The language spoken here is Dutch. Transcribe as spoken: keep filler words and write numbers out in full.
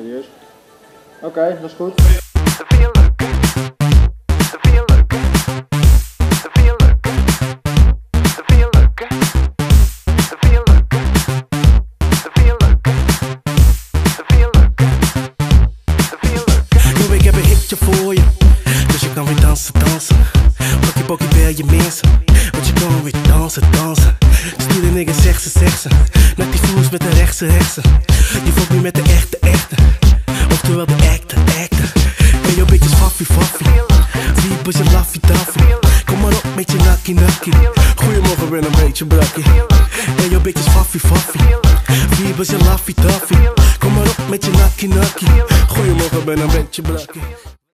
serieus. Oké, okay, dat is goed. Nu ik heb een hitje voor je, dus je kan weer dansen, dansen. Blokkie blokkie bel je mensen, want je kan weer dansen, dansen. Stuur de nigga, zeg ze, zeg ze. Nak die voels met de rechtse, rechtse. Je voelt nu met de echte, echte. Oftewel de acte, acte. En jouw bitches faffie, faffie. Wiepers je laffie, taffie. Kom maar op met je nakkie, nakkie. Goedemorgen, ben een beetje brakkie. En jouw bitches faffie, faffie. Wiepers je laffie, taffie. Kom maar op met je nakkie, nakkie. Goedemorgen, ben een beetje brakkie.